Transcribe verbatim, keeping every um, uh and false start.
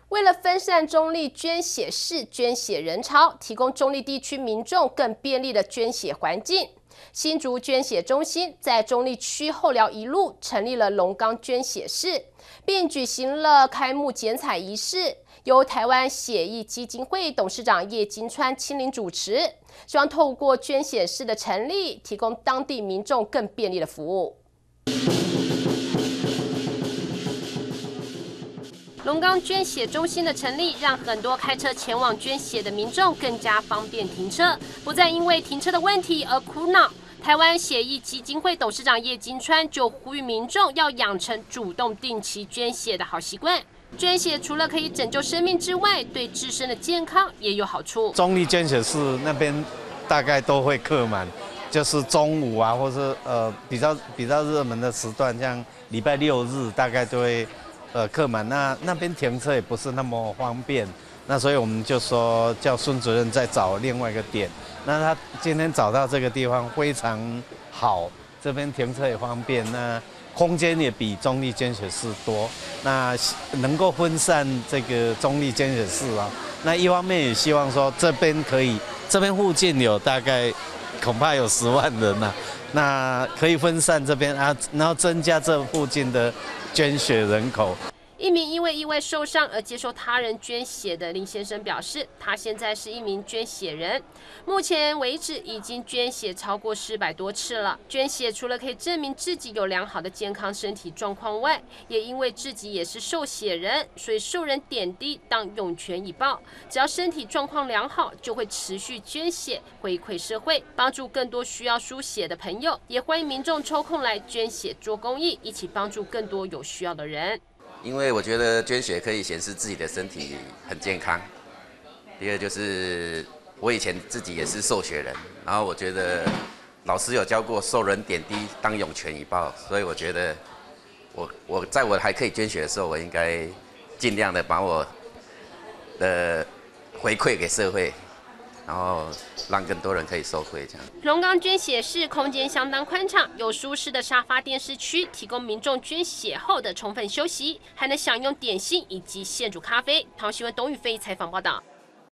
为了分散中立捐血室捐血人潮，提供中立地区民众更便利的捐血环境，新竹捐血中心在中立区后寮一路成立了龙岗捐血室，并举行了开幕剪彩仪式，由台湾血液基金会董事长叶金川亲临主持，希望透过捐血室的成立，提供当地民众更便利的服务。龙岗捐血中心的成立，让很多开车前往捐血的民众更加方便停车，不再因为停车的问题而苦恼。台湾血液基金会董事长叶金川就呼吁民众要养成主动定期捐血的好习惯。捐血除了可以拯救生命之外，对自身的健康也有好处。 中立捐血室那边大概都会客满，就是中午啊，或是呃比较比较热门的时段，像礼拜六日大概都会。呃，客满那那边停车也不是那么方便，那所以我们就说叫孙主任再找另外一个点。那他今天找到这个地方非常好，这边停车也方便，那空间也比中立捐血室多，那能够分散这个中立捐血室啊。那一方面也希望说这边可以，这边附近有大概恐怕有十万人呐、啊，那可以分散这边啊，然后增加这附近的捐血人口。 一名因为意外受伤而接受他人捐血的林先生表示，他现在是一名捐血人，目前为止已经捐血超过四百多次了。捐血除了可以证明自己有良好的健康身体状况外，也因为自己也是受血人，所以受人点滴当涌泉以报。只要身体状况良好，就会持续捐血回馈社会，帮助更多需要输血的朋友。也欢迎民众抽空来捐血做公益，一起帮助更多有需要的人。 因为我觉得捐血可以显示自己的身体很健康。第二就是我以前自己也是受血人，然后我觉得老师有教过受人点滴当涌泉以报，所以我觉得我我在我还可以捐血的时候，我应该尽量的把我的回馈给社会。然后让更多人可以受惠，这样。 龙岗捐血室空间相当宽敞，有舒适的沙发电视区，提供民众捐血后的充分休息，还能享用点心以及现煮咖啡。桃新闻董宇飞采访报道。